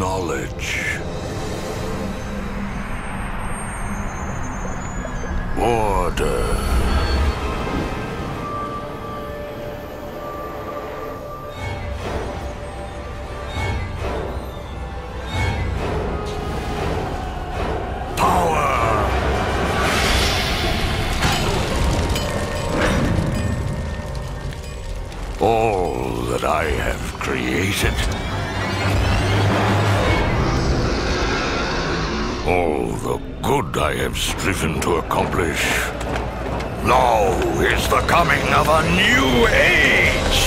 knowledge. Order. All that I have created, all the good I have striven to accomplish, now is the coming of a new age!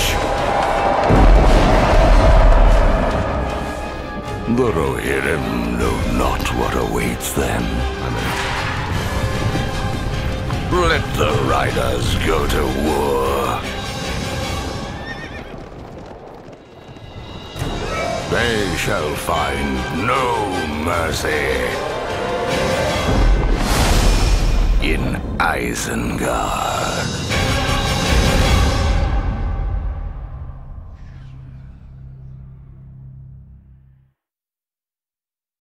The Rohirrim know not what awaits them. Let the riders go to war. They shall find no mercy in Isengard.